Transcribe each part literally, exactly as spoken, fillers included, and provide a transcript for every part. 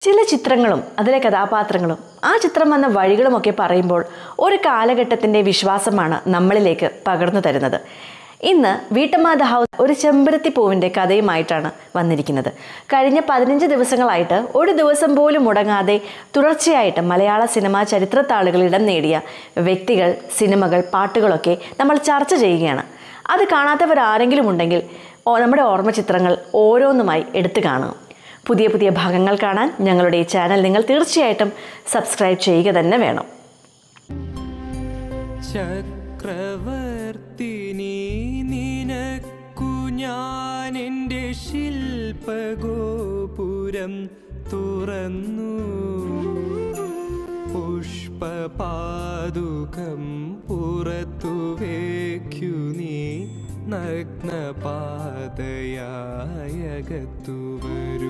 ചില ചിത്രങ്ങളും അതിലെ കഥാപാത്രങ്ങളും ആ ചിത്രം വന്ന വഴികളുമൊക്കെ പറയുമ്പോൾ ഒരു കാലഘട്ടത്തിൻ്റെ വിശ്വാസമാണ് നമ്മളിലേക്ക് പകർന്നു തരുന്നത്. ഇന്ന് വീട്ടമ്മ ദ ഹൗസ് ഒരു ചെമ്പരത്തി പൂവിൻ്റെ കഥയുമായിട്ടാണ് വന്നിരിക്കുന്നത്. കഴിഞ്ഞ പതിനഞ്ച് ദിവസങ്ങളായിട്ട് ഒരു ദിവസം പോലും മുടങ്ങാതെ തുടർച്ചയായിട്ട് മലയാള സിനിമാ ചരിത്രത്താളുകളിൽ ഇടം നേടിയ വ്യക്തികൾ, സിനിമകൾ, പാട്ടുകളൊക്കെ നമ്മൾ ചർച്ച ചെയ്യുകയാണ്. അത് കാണാത്തവരാരെങ്കിലും ഉണ്ടെങ്കിൽ നമ്മുടെ ഓർമ്മ ചിത്രങ്ങൾ ഓരോന്നുമായി എടുത്തു കാണുക. പുതിയ പുതിയ ഭാഗങ്ങൾ കാണാൻ ഞങ്ങളുടെ ഈ ചാനൽ നിങ്ങൾ തീർച്ചയായിട്ടും സബ്സ്ക്രൈബ് ചെയ്യുക തന്നെ വേണം. ചക്രവർത്തിനി നിനക്കു ഞാൻ എൻ്റെ ശില്പഗോപുരം തുറന്നു, പുഷ്പപാദുകം പുറത്തു വയ്ക്കു നീ നഗ്നപാതയായകത്തു വരൂ.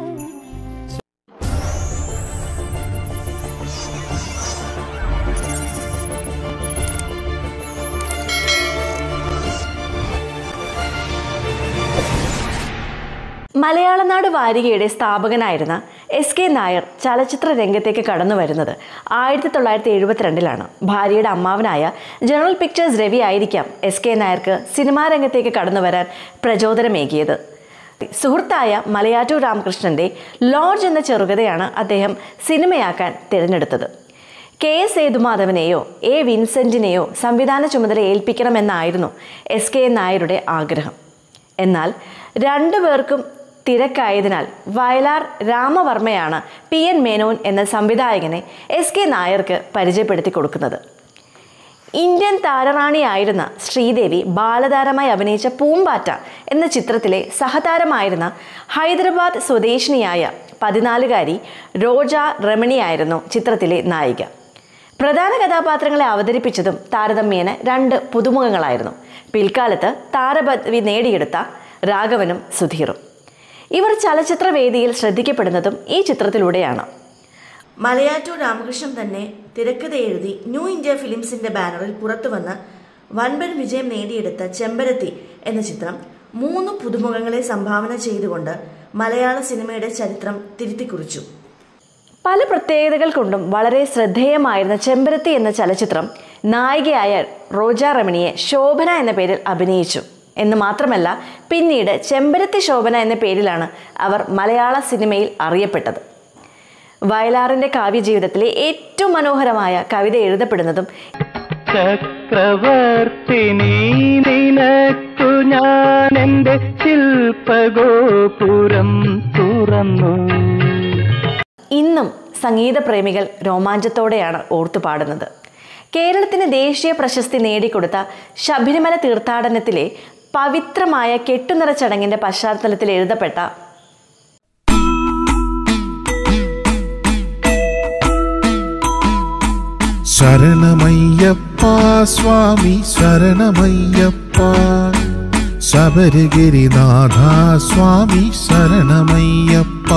മലയാളനാട് വാരികയുടെ സ്ഥാപകനായിരുന്ന എസ് കെ നായർ ചലച്ചിത്ര രംഗത്തേക്ക് കടന്നു വരുന്നത് ആയിരത്തി തൊള്ളായിരത്തി എഴുപത്തിരണ്ടിലാണ്. ഭാര്യയുടെ അമ്മാവനായ ജനറൽ പിക്ചേഴ്സ് രവി ആയിരിക്കാം എസ് കെ നായർക്ക് സിനിമാ രംഗത്തേക്ക് കടന്നു വരാൻ പ്രചോദനമേകിയത്. സുഹൃത്തായ മലയാറ്റൂർ രാമകൃഷ്ണൻ്റെ ലോഡ്ജ് എന്ന ചെറുകഥയാണ് അദ്ദേഹം സിനിമയാക്കാൻ തിരഞ്ഞെടുത്തത്. കെ എസ് സേതുമാധവനെയോ എ വിൻസെൻറ്റിനെയോ സംവിധാന ചുമതല ഏൽപ്പിക്കണമെന്നായിരുന്നു എസ് കെ നായരുടെ ആഗ്രഹം. എന്നാൽ രണ്ടുപേർക്കും തിരക്കായതിനാൽ വയലാർ രാമവർമ്മയാണ് പി എൻ മേനോൻ എന്ന സംവിധായകനെ എസ് കെ നായർക്ക് പരിചയപ്പെടുത്തി കൊടുക്കുന്നത്. ഇന്ത്യൻ താരറാണിയായിരുന്ന ശ്രീദേവി ബാലതാരമായി അഭിനയിച്ച പൂമ്പാറ്റ എന്ന ചിത്രത്തിലെ സഹതാരമായിരുന്ന ഹൈദരാബാദ് സ്വദേശിനിയായ പതിനാലുകാരി റോജ രമണിയായിരുന്നു ചിത്രത്തിലെ നായിക. പ്രധാന കഥാപാത്രങ്ങളെ അവതരിപ്പിച്ചതും താരതമ്യേന രണ്ട് പുതുമുഖങ്ങളായിരുന്നു. പിൽക്കാലത്ത് താരപദവി നേടിയെടുത്ത രാഘവനും സുധീറും. ഇവർ ചലച്ചിത്ര വേദിയിൽ ശ്രദ്ധിക്കപ്പെടുന്നതും ഈ ചിത്രത്തിലൂടെയാണ്. മലയാറ്റൂർ രാമകൃഷ്ണൻ തന്നെ തിരക്കഥ എഴുതി ന്യൂ ഇന്ത്യ ഫിലിംസിന്റെ ബാനറിൽ പുറത്തുവന്ന് വൻപൻ വിജയം നേടിയെടുത്ത ചെമ്പരത്തി എന്ന ചിത്രം മൂന്ന് പുതുമുഖങ്ങളെ സംഭാവന ചെയ്തുകൊണ്ട് മലയാള സിനിമയുടെ ചരിത്രം തിരുത്തിക്കുറിച്ചു. പല പ്രത്യേകതകൾ കൊണ്ടും വളരെ ശ്രദ്ധേയമായിരുന്ന ചെമ്പരത്തി എന്ന ചലച്ചിത്രം നായികയായ റോജ രമണിയെ ശോഭന എന്ന പേരിൽ അഭിനയിച്ചു എന്ന് മാത്രമല്ല, പിന്നീട് ചെമ്പരത്തി ശോഭന എന്ന പേരിലാണ് അവർ മലയാള സിനിമയിൽ അറിയപ്പെട്ടത്. വയലാറിന്റെ കാവ്യജീവിതത്തിലെ ഏറ്റവും മനോഹരമായ കവിത എഴുതപ്പെടുന്നതും ചക്രവർത്തിനി നിനക്കു ഞാൻ എൻ്റെ ശില്പഗോപുരം തുറന്നു. ഇന്നും സംഗീത പ്രേമികൾ രോമാഞ്ചത്തോടെയാണ് ഓർത്തുപാടുന്നത്. കേരളത്തിന് ദേശീയ പ്രശസ്തി നേടിക്കൊടുത്ത ശബരിമല തീർത്ഥാടനത്തിലെ പവിത്രമായ കെട്ടുനിറ ചടങ്ങിന്റെ പശ്ചാത്തലത്തിൽ എഴുതപ്പെട്ട ശരണമയ്യപ്പ സ്വാമി ശരണമയ്യപ്പ, ശബരിഗിരിനാഥ സ്വാമി ശരണമയ്യപ്പ,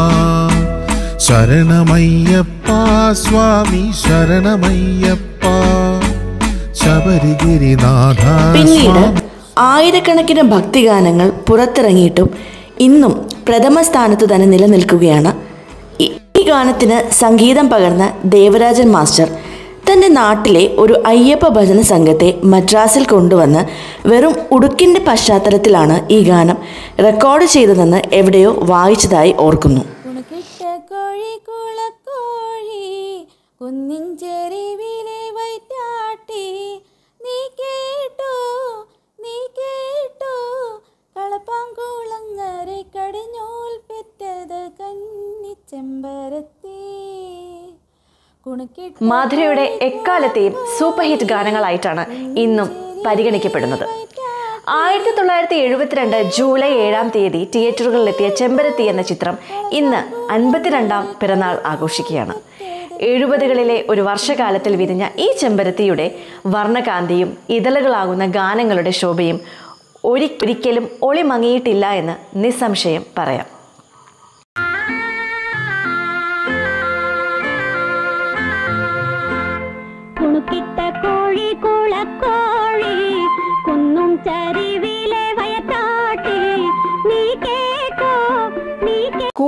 ശരണമയ്യപ്പ സ്വാമി ശരണമയ്യപ്പ, ശബരിഗിരിനാഥ. പിന്നീട് ആയിരക്കണക്കിന് ഭക്തിഗാനങ്ങൾ പുറത്തിറങ്ങിയിട്ടും ഇന്നും പ്രഥമ സ്ഥാനത്ത് തന്നെ നിലനിൽക്കുകയാണ്. ഈ ഗാനത്തിന് സംഗീതം പകർന്ന ദേവരാജൻ മാസ്റ്റർ തൻ്റെ നാട്ടിലെ ഒരു അയ്യപ്പ ഭജന സംഘത്തെ മദ്രാസിൽ കൊണ്ടുവന്ന് വെറും ഉടുക്കിൻ്റെ പശ്ചാത്തലത്തിലാണ് ഈ ഗാനം റെക്കോർഡ് ചെയ്തതെന്ന് എവിടെയോ വായിച്ചതായി ഓർക്കുന്നു. മാധുരയുടെ എക്കാലത്തെയും സൂപ്പർ ഹിറ്റ് ഗാനങ്ങളായിട്ടാണ് ഇന്നും പരിഗണിക്കപ്പെടുന്നത്. ആയിരത്തി തൊള്ളായിരത്തി എഴുപത്തിരണ്ട് ജൂലൈ ഏഴാം തീയതി തിയേറ്ററുകളിലെത്തിയ ചെമ്പരത്തി എന്ന ചിത്രം ഇന്ന് അൻപത്തിരണ്ടാം പിറന്നാൾ ആഘോഷിക്കുകയാണ്. എഴുപതുകളിലെ ഒരു വർഷകാലത്തിൽ വിരിഞ്ഞ ഈ ചെമ്പരത്തിയുടെ വർണ്ണകാന്തിയും ഇതളുകളാകുന്ന ഗാനങ്ങളുടെ ശോഭയും ഒരിക്കലും ഒളിമങ്ങിയിട്ടില്ല എന്ന് നിസ്സംശയം പറയാം.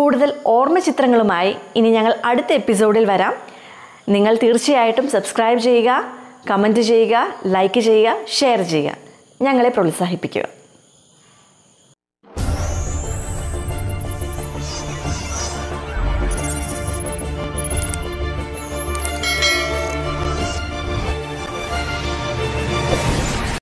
കൂടുതൽ ഓർമ്മ ചിത്രങ്ങളുമായി ഇനി ഞങ്ങൾ അടുത്ത എപ്പിസോഡിൽ വരാം. നിങ്ങൾ തീർച്ചയായിട്ടും സബ്സ്ക്രൈബ് ചെയ്യുക, കമൻറ്റ് ചെയ്യുക, ലൈക്ക് ചെയ്യുക, ഷെയർ ചെയ്യുക. ഞങ്ങളെ പ്രോത്സാഹിപ്പിക്കുക.